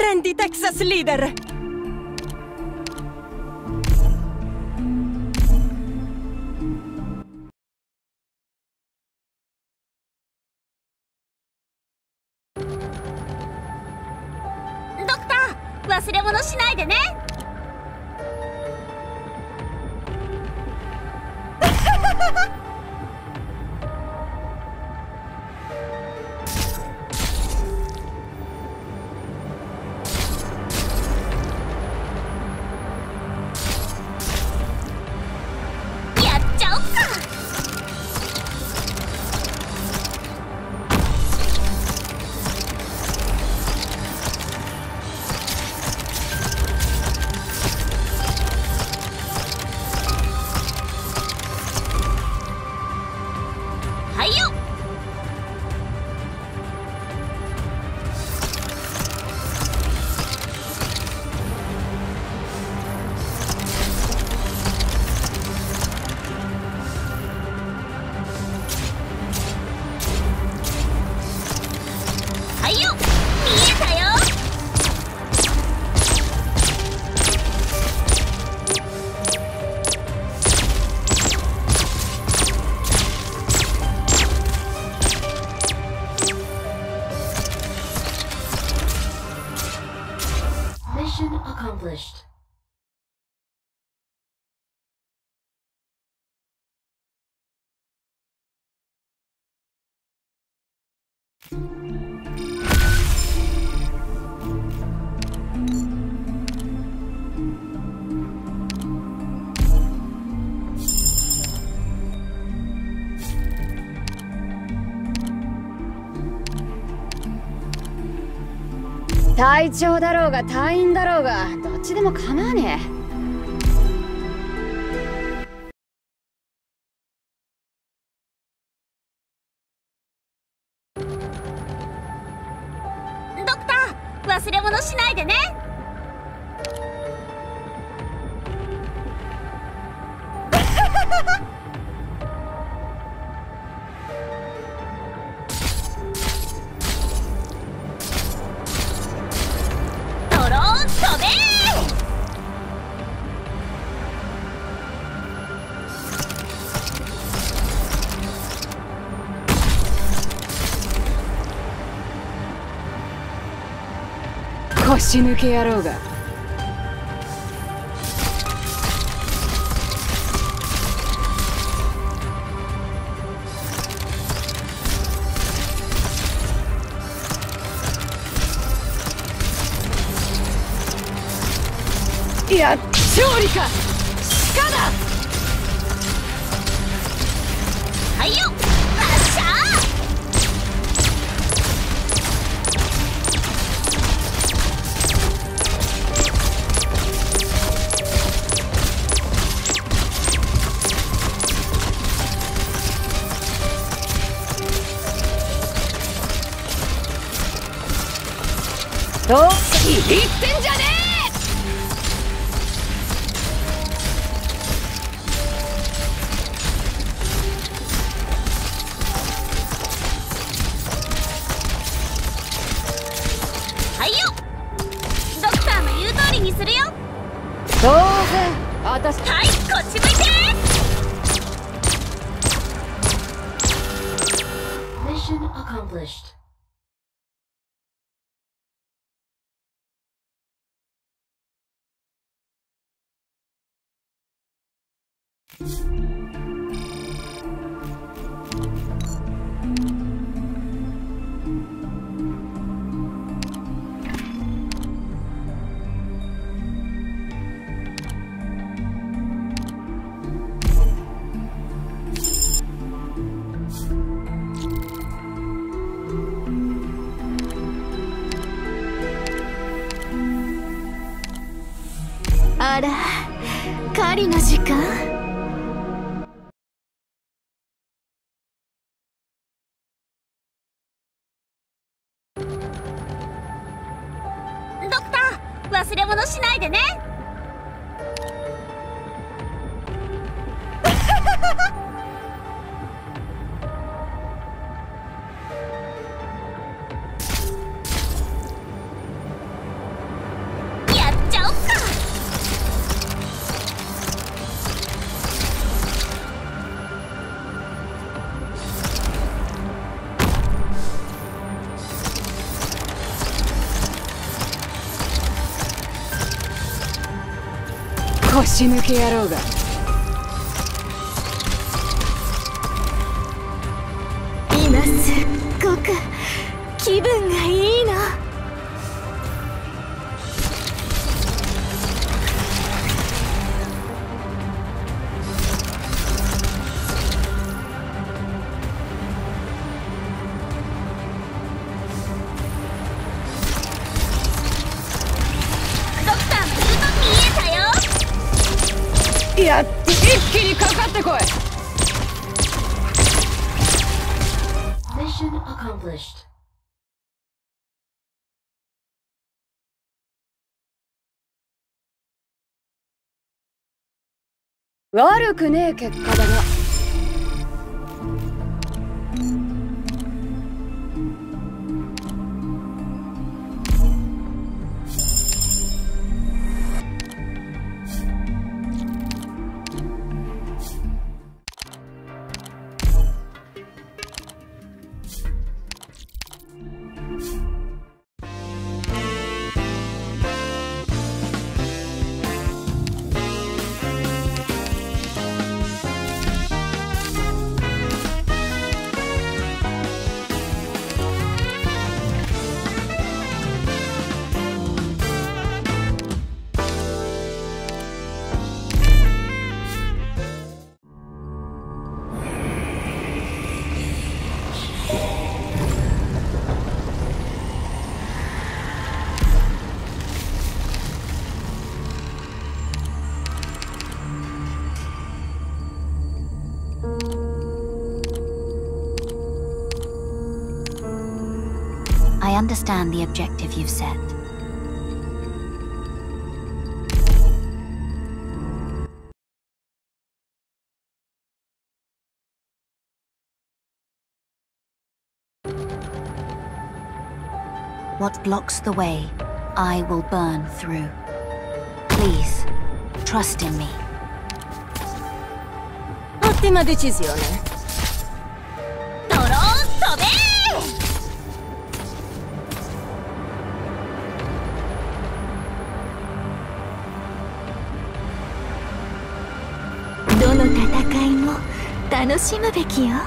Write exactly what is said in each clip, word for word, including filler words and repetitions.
Prendi Texas Leader! ドクター、忘れ物しないでね。 Mission accomplished. 「隊長だろうが隊員だろうがどっちでも構わねえ」。 ドクター、忘れ物しないでね。ドローン飛べー。 腰抜け野郎が。いや、勝利か鹿だ。 はいよ、発射。 どう言ってんじゃねえ。 はいよ、ドクターの言う通りにするよ。 当然私。 はい、こっち向いて。 Mission accomplished. 「あら、狩りの時間？」ドクター、忘れ物しないでね。 腰抜け野郎が。 今すっごく気分がいいの。ドクターの言うと見えたよ。 やって一気にかかってこい。 Mission accomplished. 悪くねえ結果だな。 I understand the objective you've set. What blocks the way, I will burn through. Please, trust in me. Ottima decisione. ドローン飛べー！どの戦いも楽しむべきよ。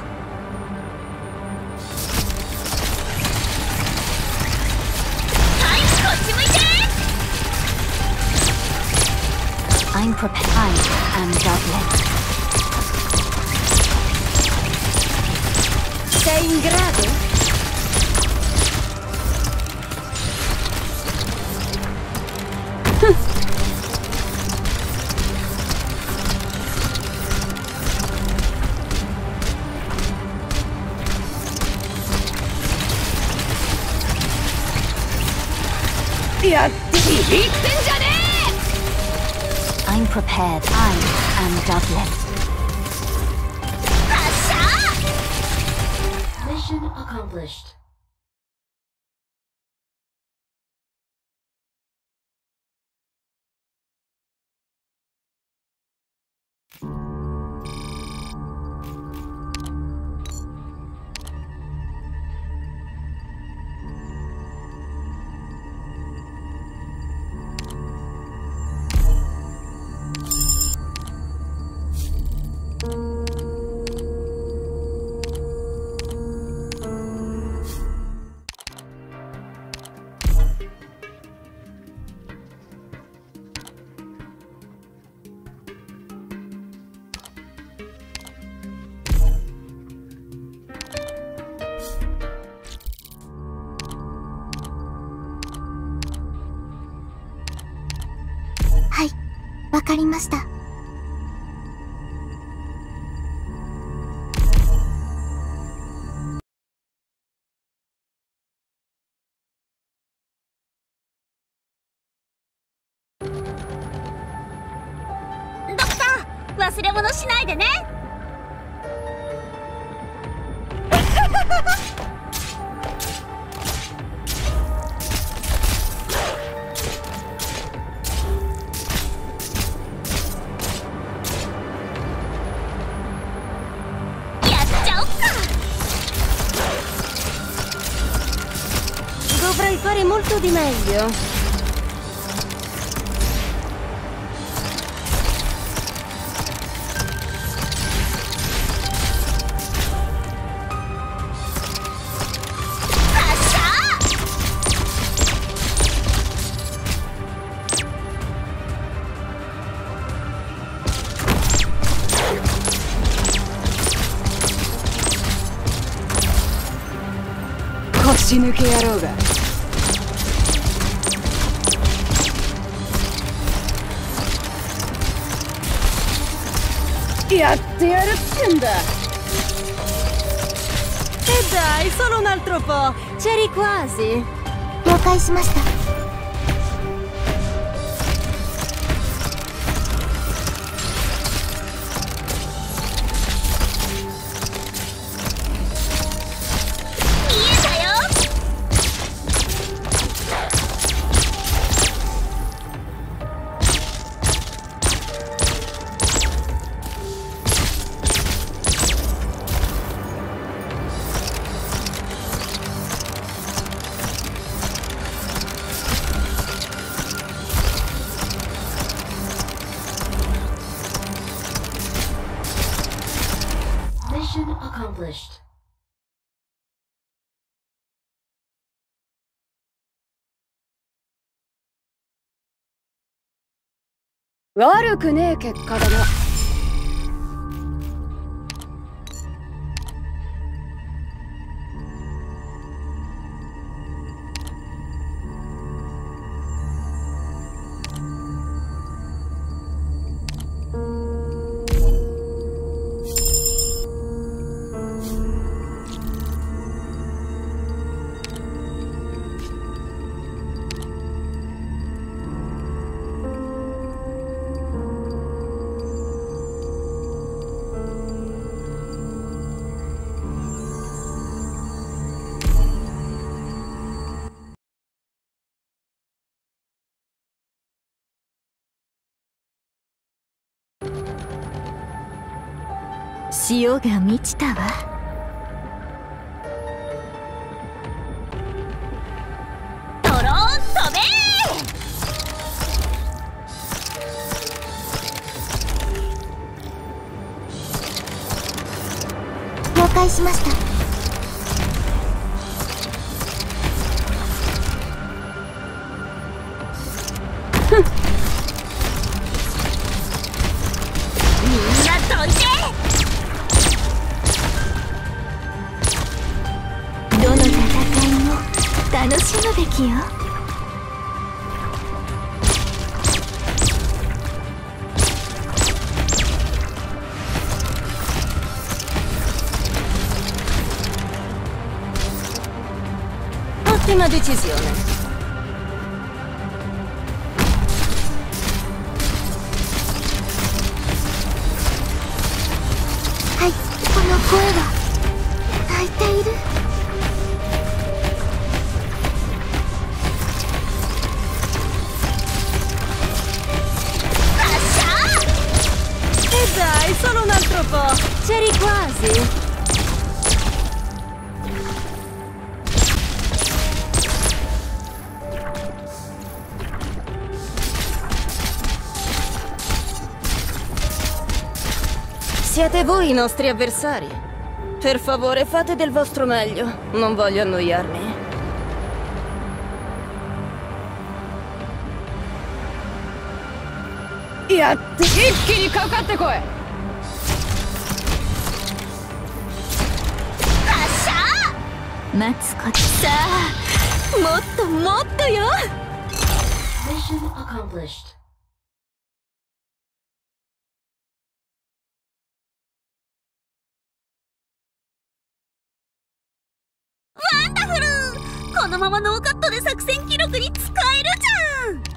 はい、こっち向いて。I'm prepared. I am doubtless. Sei in grado? やっていってんじゃねえ。 I'm prepared. I am doubtless. Mission accomplished. はい、わかりました。ドクター、忘れ物しないでね。 Dovrei fare molto di meglio. 腰抜け野郎が。やってやるってんだ。 E dai, solo un altro po'. C'eri quasi. 了解しました。 Mission accomplished. 悪くねえ結果だな。 潮が満ちたわ。ドローン飛べー。了解しました。みんなどいて。どの戦いも楽しむべきよ。 Ottima decisione. はい、この声は泣いている。 E dai, solo un altro po'. C'eri quasi. 'Siete voi i nostri avversari. Per favore, fate del vostro meglio. Non voglio annoiarmi. やって一気にかかってこい。 発射。待つことさあ、もっともっとよ。 Mission accomplished. ワンダフル。このままノーカットで作戦記録に使えるじゃん。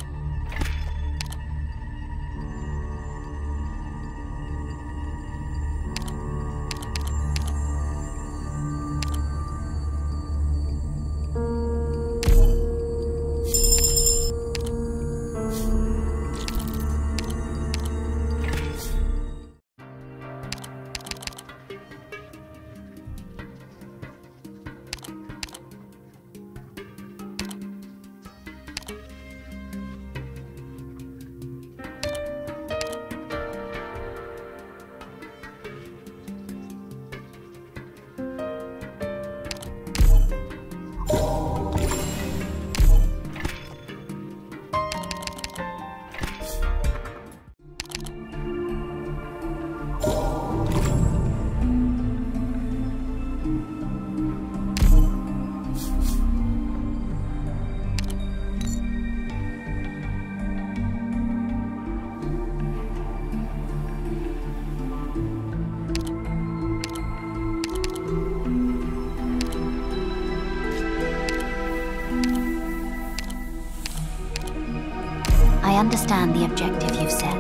I understand the objective you've set.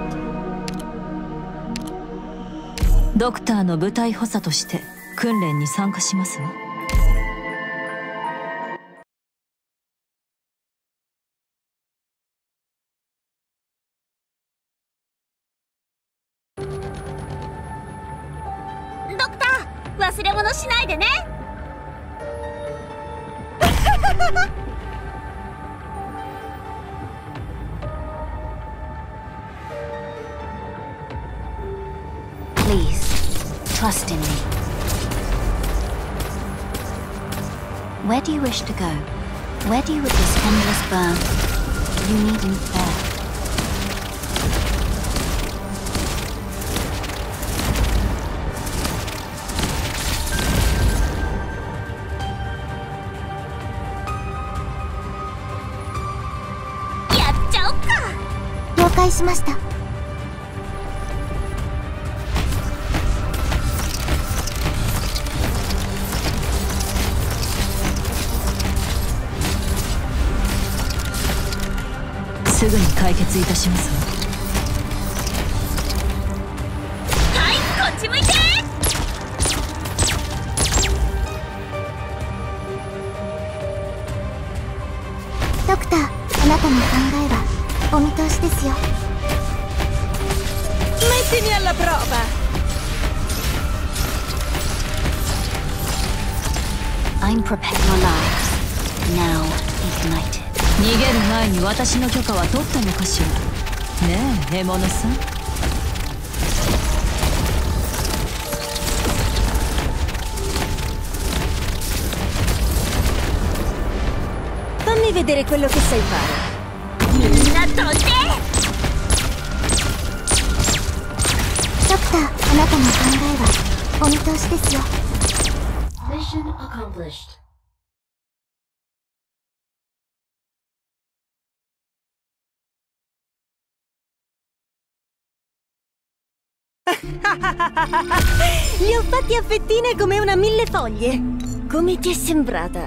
ドクターの部隊補佐として訓練に参加しますわ。 ドクター、忘れ物しないでね。 Please, trust in me. Where do you wish to go? Where do you witness endless burn? You needn't fear. Yaっちゃおっか。 了解しました。 すぐに解決いたしますわ。 はい、こっち向いて。 ドクター、あなたの考えはお見通しですよ。 Mettimi alla prova! I'm prepared your lives. Now ignited. 逃げる前に私の許可は取ったのかしら。ねえ、獲物さん。 Fammi vedere quello che sai fare. みんな飛んで。 ドクター、あなたの考えはお見通しですよ。 Mission accomplished. 「Li ho fatti a fettine come una mille foglie! Come ti è sembrata?"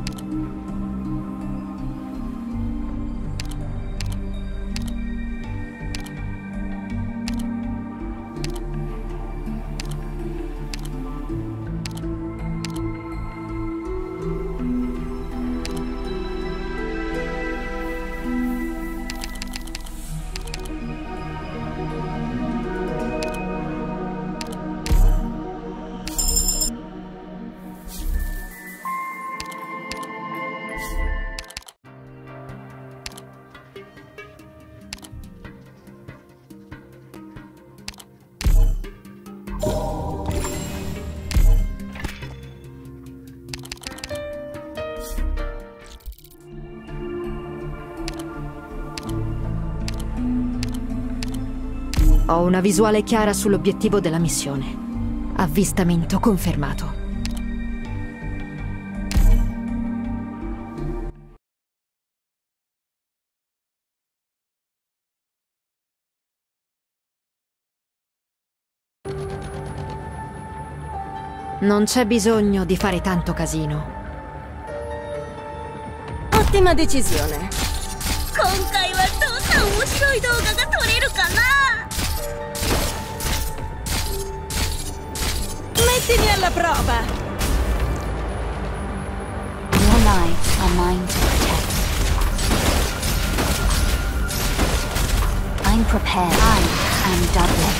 Ho una visuale chiara sull'obiettivo della missione. Avvistamento confermato. Non c'è bisogno di fare tanto casino. Ottima decisione. 今回はどんな面白い動画が撮れるかな。 Mettimi alla prova! Your lives are mine to protect. I'm prepared. I am Dudley.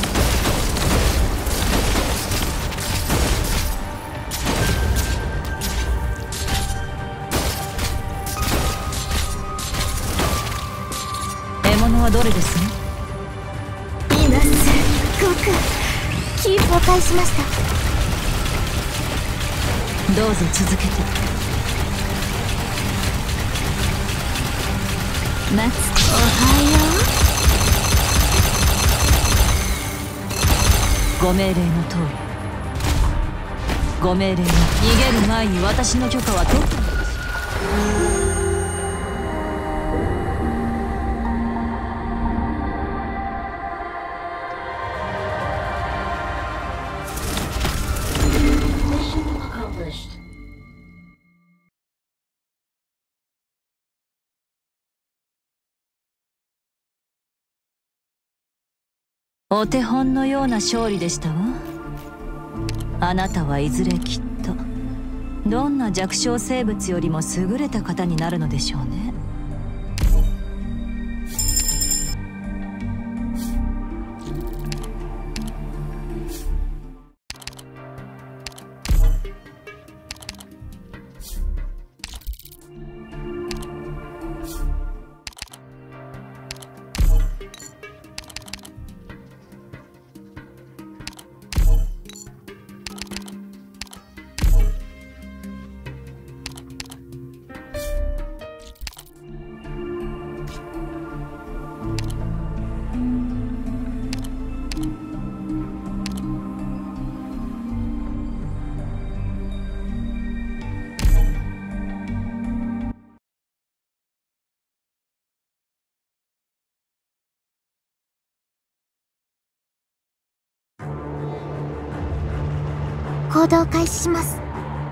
獲物はどれですね。 今すごく了解しました。 どうぞ続けて。マツ、 おはよご命令の通り。ご命令の逃げる前に私の許可は取ったのかしら。 お手本のような勝利でしたわ。あなたはいずれきっとどんな弱小生物よりも優れた方になるのでしょうね。 行動開始します。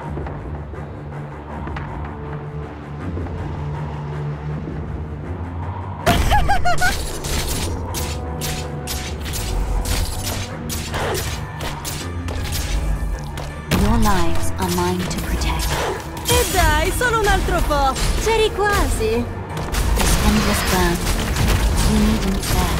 Your lives are mine to protect. E dai, solo un altro po'. C'eri quasi. This endless burn. We needn't there.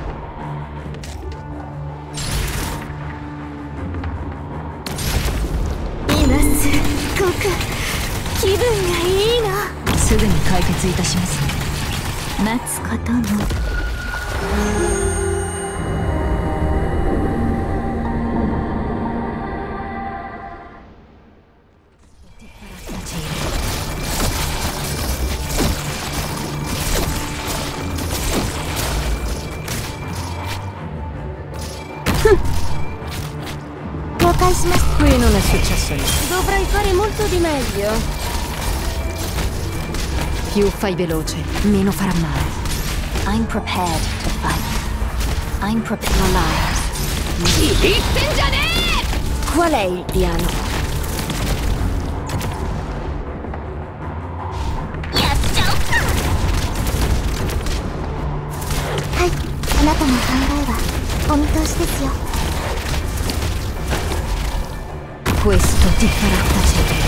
すっごく気分がいいの。 すぐに解決いたしますね。 待つことも。 了解します。Qui non è successo niente. Dovrei fare molto di meglio. Più fai veloce, meno farà male. I'm prepared to fight. I'm prepared. Your lives. Qual è il piano? やっちゃおっか。 はい、あなたの考えはお見通しですよ。 Questo ti farà tacere.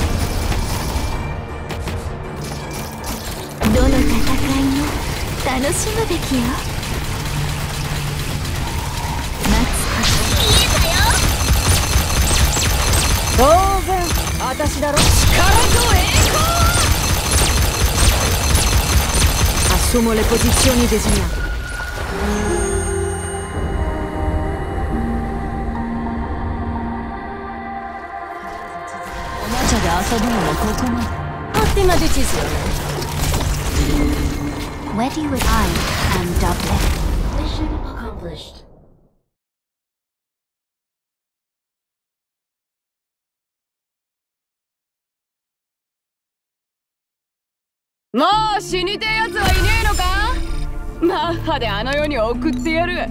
どの戦いも楽しむべきよ。待つ見えたよ。 当然私だろ。力と栄光。 Assumo le posizioni designate. おもちゃで遊ぶのもここまで。 Ottima decisione. Where do you I am Dublin? Mission accomplished. もう死にてえやつはいねえのか。マッハであの世に送ってやる。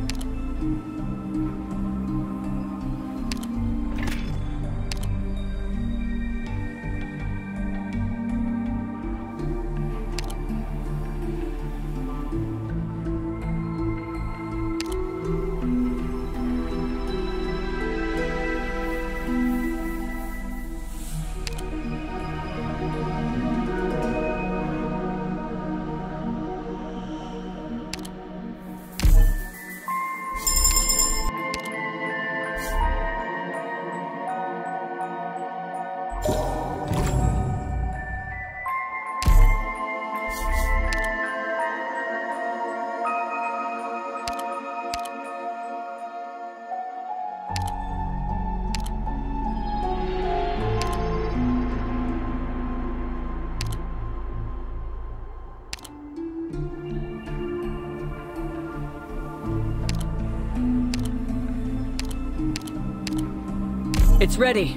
It's ready.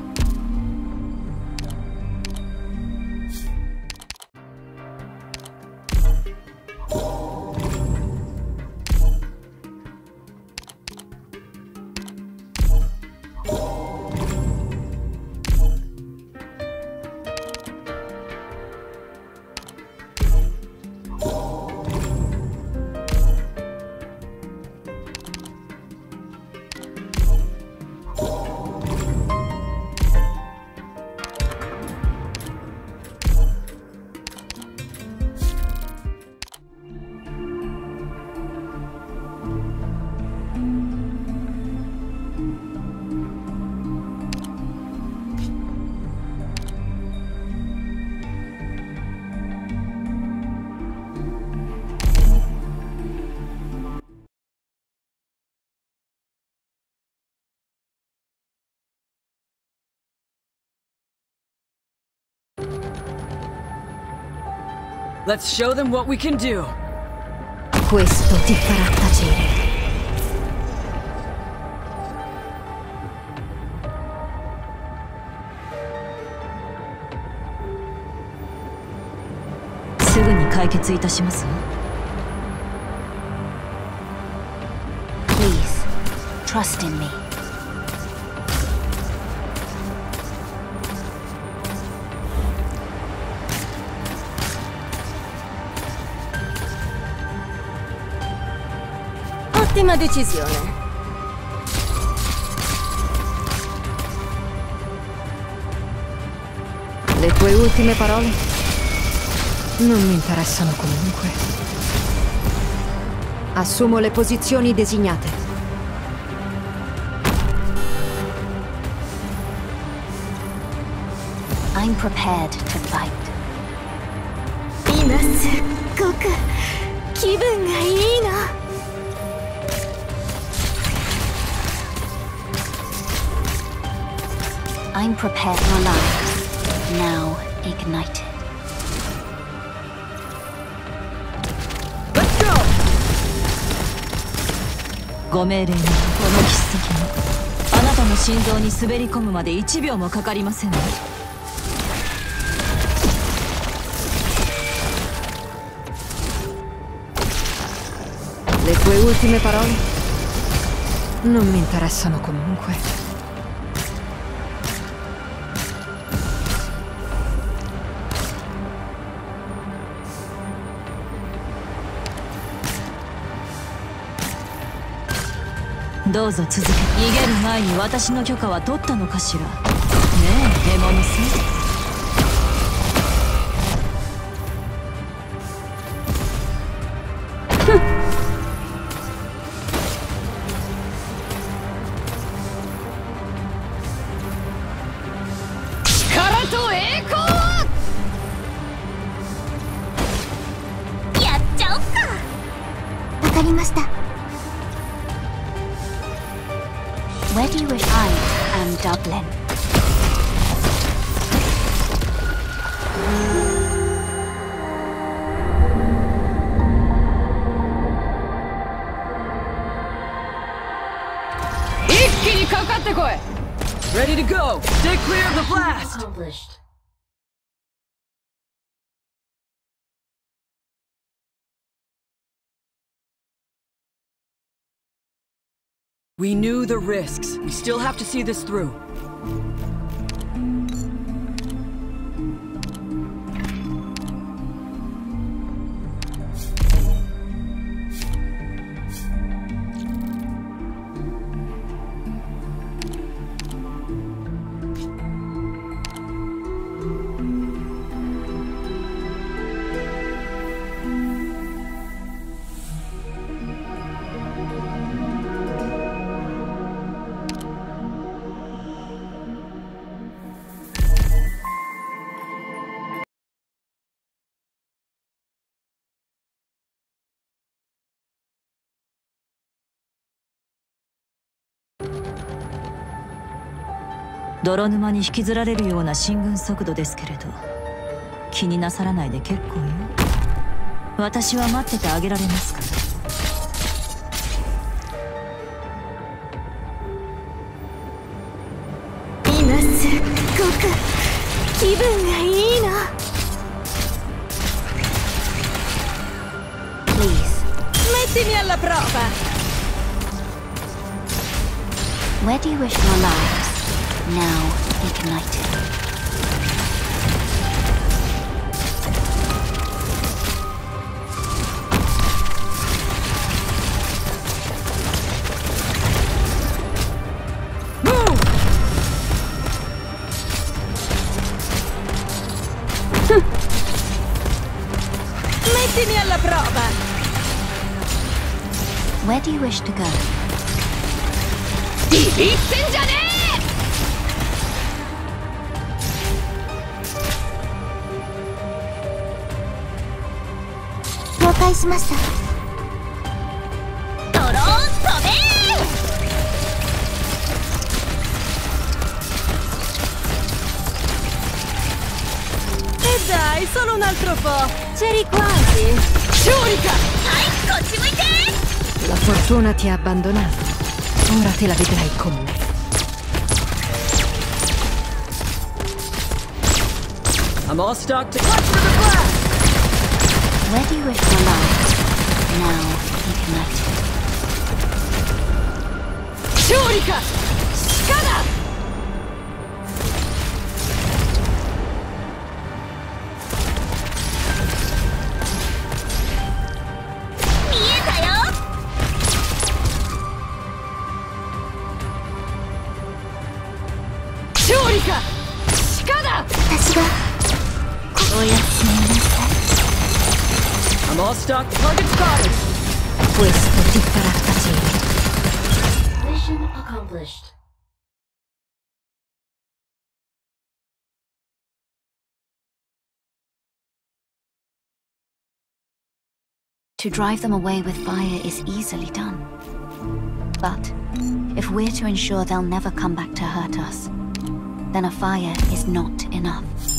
Let's show them what we can do. Questo ti farà tacere. Please trust in me. Ottima decisione. Le tue ultime parole non mi interessano comunque. Assumo le posizioni designate. I'm prepared to fight. 今すっごく気分がいいな。 I'm prepared for life, now ignited. Let's go! ご命令のこの筆跡もあなたの心臓に滑り込むまでいちびょうもかかりませんね。 Le tue ultime parole non mi interessano comunque. Doうぞ続け。逃げる前に私の許可は取ったのかしら。ねえ、獲物さん。 力と栄光を。 やっちゃおっか。 わかりました。 Where do you wish? I am Dublin. Ready to go! Stay clear of the blast! Accomplished. We knew the risks. We still have to see this through. 泥沼に引きずられるような進軍速度ですけれど、気になさらないで結構よ。私は待っててあげられますから。 今すっごく気分がいいな。 Please. Mettimi alla prova. Where do you wish your lives? Now ignited. Move! Mettimi alla prova. Where do you wish to go? ビビってんじゃねえ。 了解しました。 ドローン飛べー。 E dai, Dai, solo un altro po'. C'eri quasi. Shurika! Dai,こっち向いて! La fortuna ti ha abbandonato. Ora te la vedrai con me. I'm all stocked to watch for the blast! Where do you wish to lie? Now you can let it. Shurika! Shikada! 私がおやすみなさい。 I'm all stocked. Target spotted. Questo ti farà facile. Mission accomplished. To drive them away with fire is easily done. But if we're to ensure they'll never come back to hurt us, then a fire is not enough.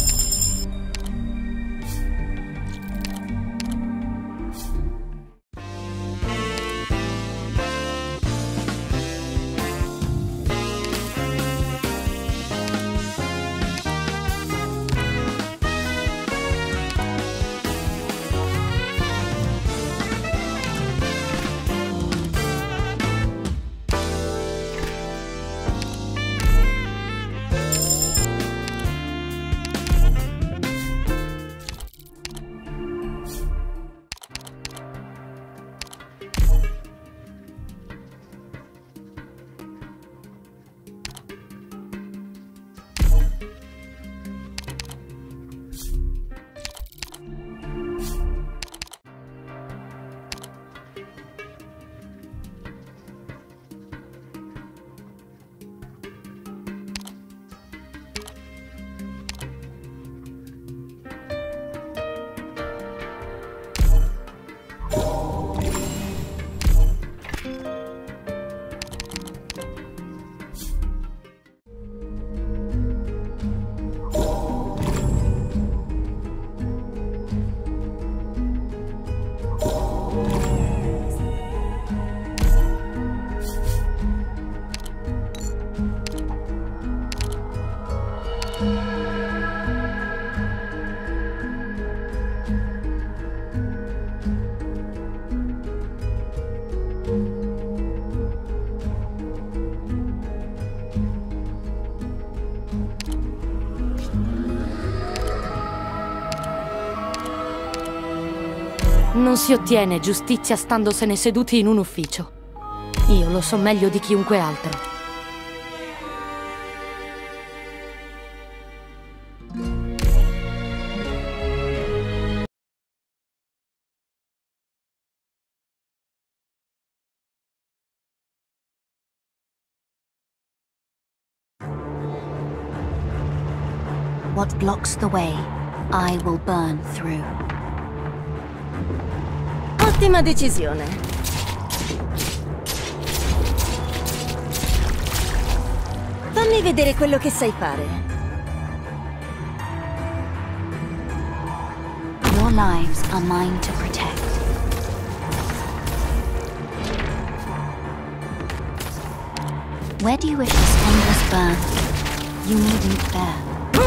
Non si ottiene giustizia standosene seduti in un ufficio. Io lo so meglio di chiunque altro. What blocks the way, I will burn through. Ottima decisione. Fammi vedere quello che sai fare. Your lives are mine to protect. Where do you wish this endless burn? You needn't bear.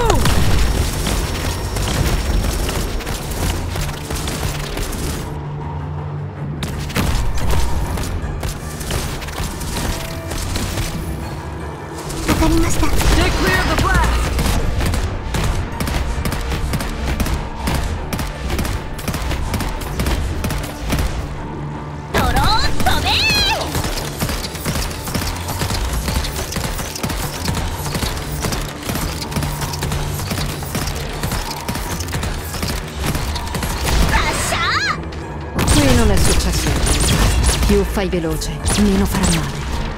Stay clear of the blast! Qui non è successo. Più fai veloce, meno farà male.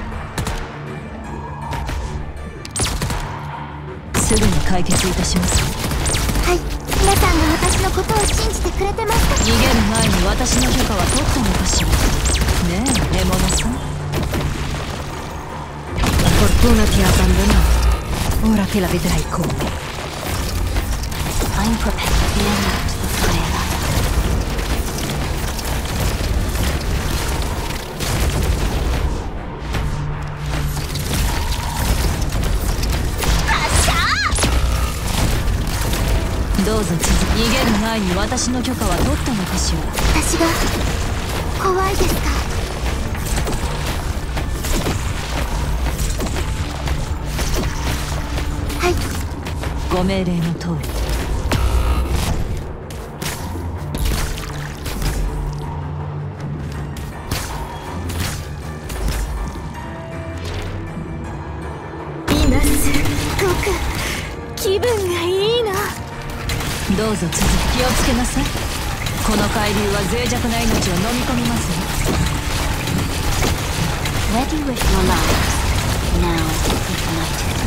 すぐに解決いたします。 はい、皆さんが私のことを信じてくれてました。 逃げる前に私の許可は取ったのかしら。ねえ、獲物さん。 La fortuna ti ha abbandonato. Ora te la vedrai con me. I'm prepared. Fear not the firelight. どうぞ続き。逃げる前に私の許可は取ったのかしら。 私が怖いですか？はい。 ご命令の通り。 今すごく気分がいいな。 どうぞ続き。気をつけなさい。この海流は脆弱な命を飲み込みますよ。 Ready with your lives. Now ignited.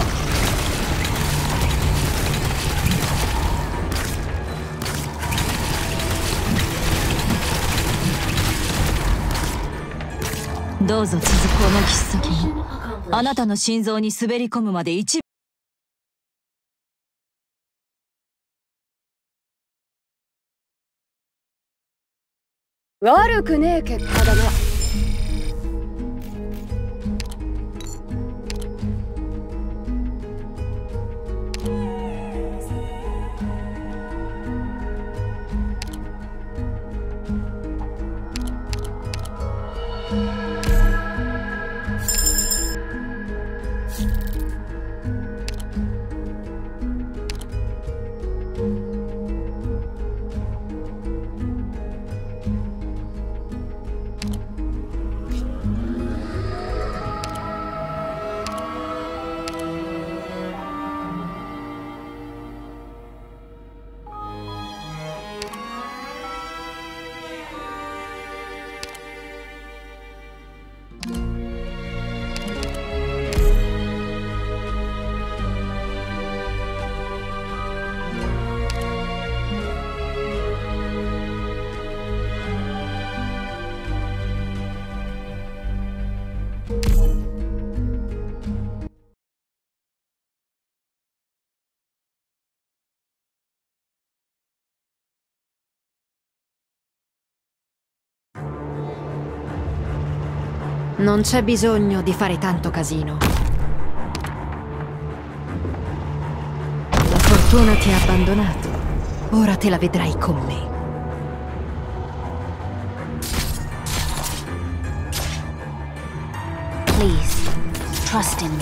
どうぞ続く。この切っ先にあなたの心臓に滑り込むまで一悪くねえ結果だな。 Non c'è bisogno di fare tanto casino. La fortuna ti ha abbandonato. Ora te la vedrai con me. Please, trust in me.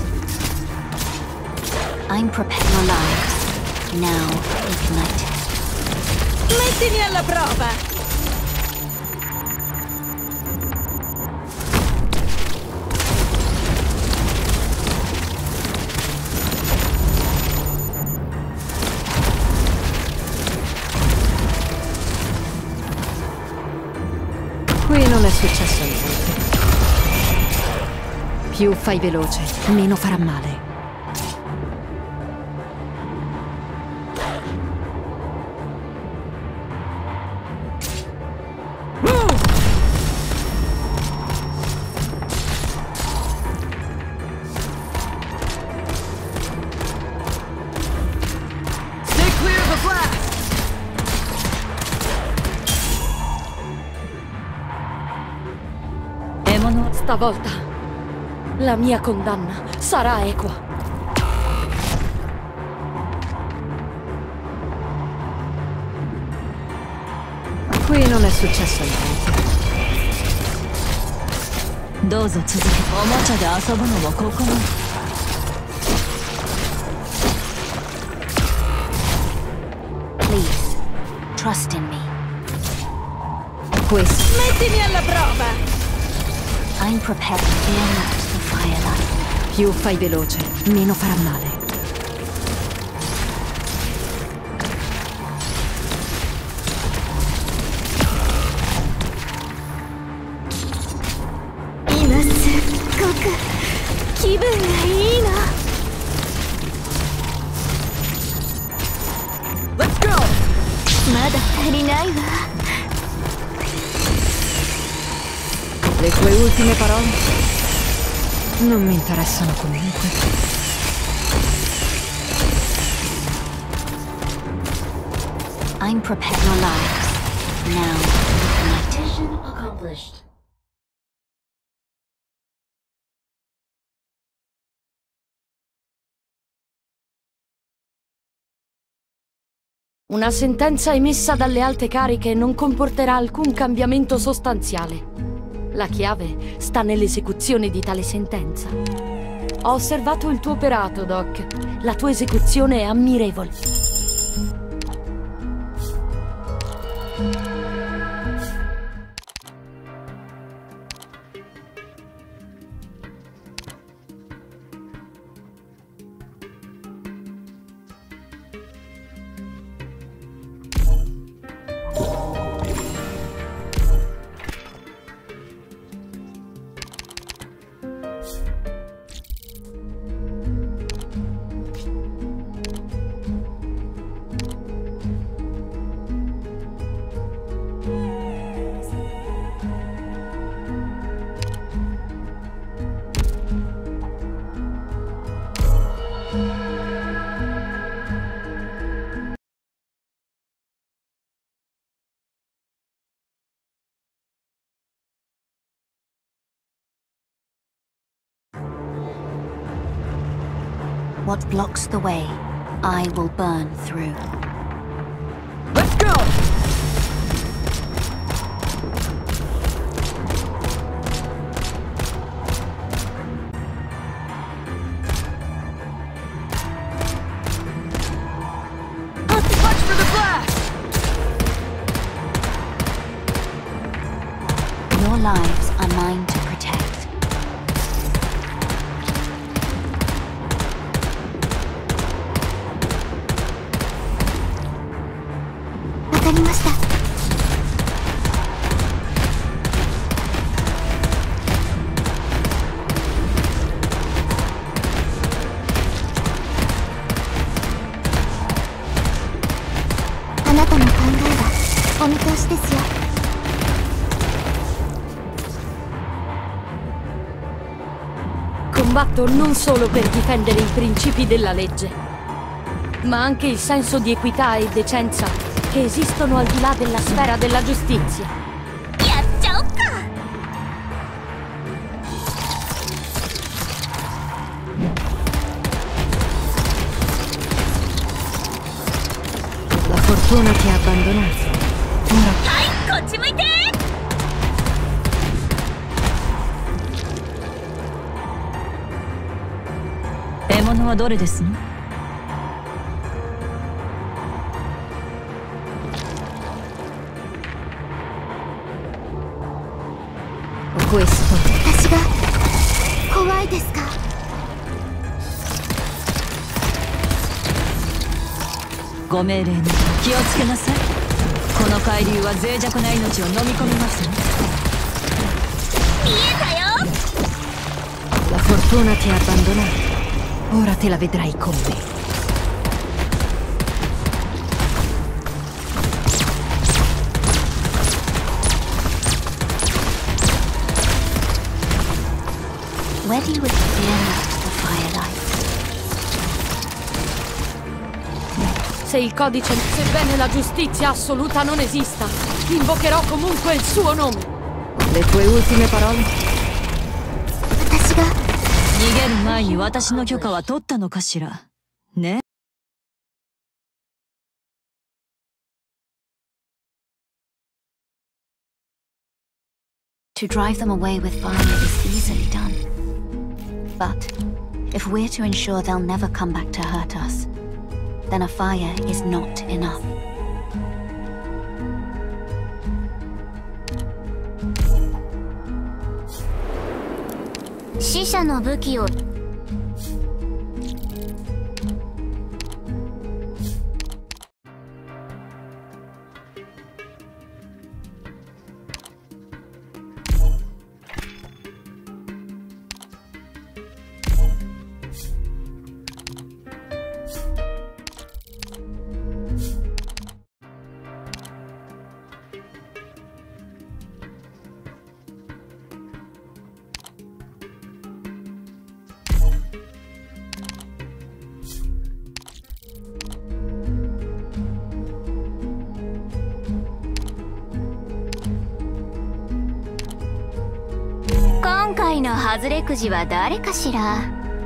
I'm prepared. Your lives. Now ignited. Mettimi alla prova! Qui non è successo niente. Più fai veloce, meno farà male. Stay clear of the blast! Stavolta la mia condanna sarà equa. Qui non è successo niente. どうぞ続け。おもちゃで遊ぶのもここまで。 Please, trust in me. Questo. Mettimi alla prova! I'm prepared. Fear not the firelight. Più fai veloce, meno farà male. Ina suggoku quibun ga ii na. Let's go! Mada tarinai wa. Le tue ultime parole non mi interessano comunque. I'm prepared. Your lives now ignited. Mission accomplished. Una sentenza emessa dalle alte cariche non comporterà alcun cambiamento sostanziale. La chiave sta nell'esecuzione di tale sentenza. Ho osservato il tuo operato, Doc. La tua esecuzione è ammirevole. What blocks the way, I will burn through. Let's go! Watch for the blast! Your lives are mine to protect. わかりました。あなたの考えはお見通しですよ。 Combatto non solo per difendere i principi della legge, ma anche il senso di equità e decenza che esistono al di là della sfera della giustizia. やっちゃおっか。 La fortuna ti ha abbandonato. Ora はい、こっち向いて。 獲物はどれですの？ questo. 私が怖いですか？ ご命令に気をつけなさい。この海流は脆弱な命を飲み込みますね。 見えたよ。 La fortuna ti ha abbandonato. Ora te la vedrai con me. Ready with fear not the firelight. Se il codice, sebbene la giustizia assoluta non esista, invocherò comunque il suo nome. Le tue ultime parole? 私が逃げる前に私の許可は取ったのかしら。ね。 To drive them away with fire is easily done. But if we're to ensure they'll never come back to hurt us, then a fire is not enough. Shisha no buki o 今回の外れくじは誰かしら。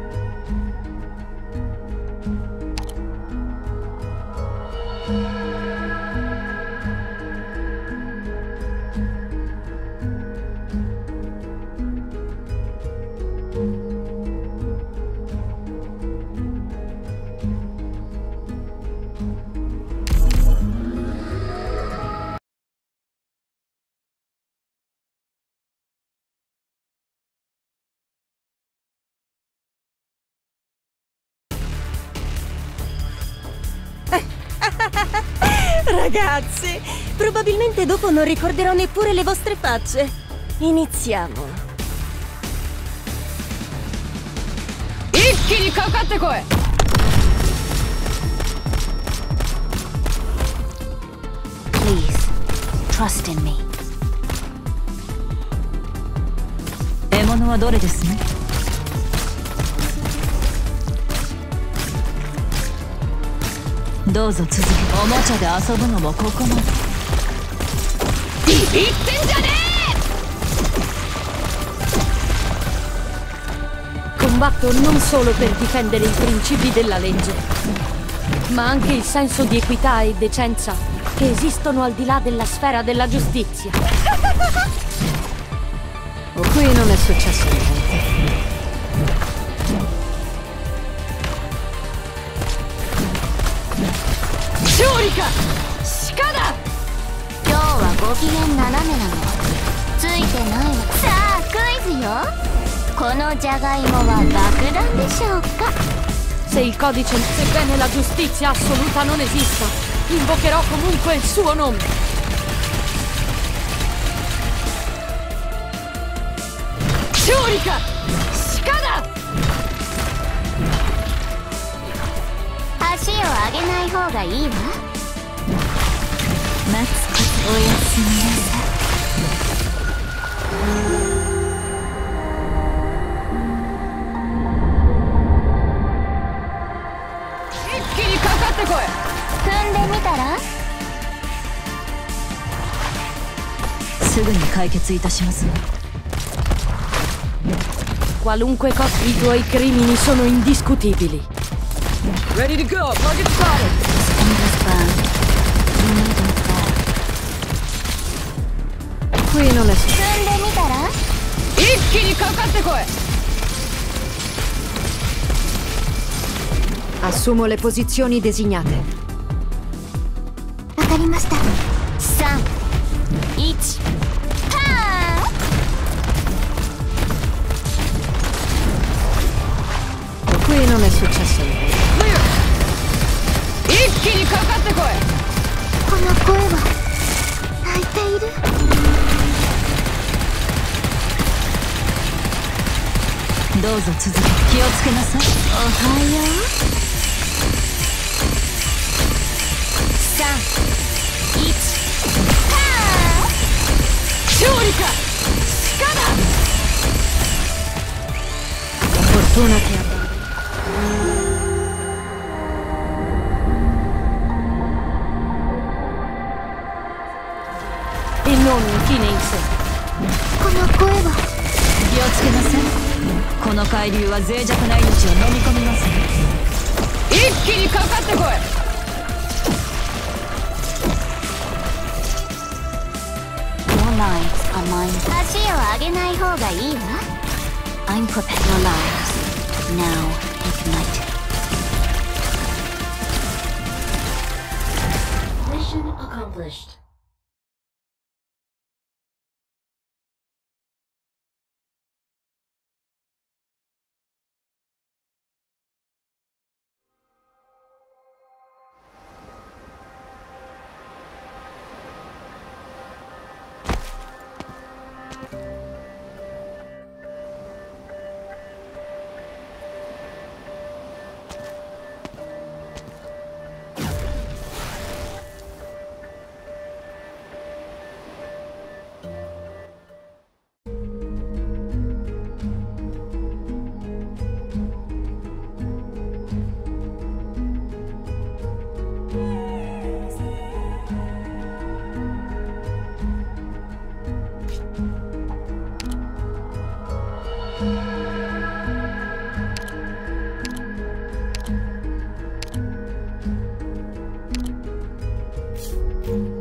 Ragazzi, probabilmente dopo non ricorderò neppure le vostre facce. Iniziamo. 一気にかかってこい。 Please, trust in me. 獲物はどれですね。どうぞ続け。おもちゃで遊ぶのもここまで。 ビビってんじゃねえ! Combatto non solo per difendere i principi della legge, ma anche il senso di equità e decenza che esistono al di là della sfera della giustizia. Qui non è successo niente. Shurika! Shikada! 今日はご機嫌斜めなの。ついてないわ。さあクイズよ。このじゃがいもは爆弾でしょうか。 Se il codice, sebbene la giustizia assoluta non esista, invocherò comunque il suo nome. Shurika! Shikada! 足を上げない方がいいわ。 待つことおやすみなさい。 一気にかかってこい。 踏んでみたら。 すぐに解決いたしますわ。 Qualunque cosa, i tuoi crimini sono indiscutibili. Ready to go! Target spotted! Qui non è su. 踏んでみたら。 一気にかかってこい。 Assumo le posizioni designate. わかりました。さん、いち、はー。 Qui non è successo niente. Clear! 一気にかかってこい。 この声は泣いている。 どうぞ続け。気をつけなさい。 おはよう。さん、いち、はー。 勝利か。鹿だ。 Fortuna che abbia. E non infine in sé. この声は。 気をつけなさい。この海流は脆弱な命を飲み込みますね。 一気にかかってこい。 Your lives are mine. 足を上げない方がいいわ。 I'm prepared. Your lives. Now ignite. Mission accomplished. Doggy.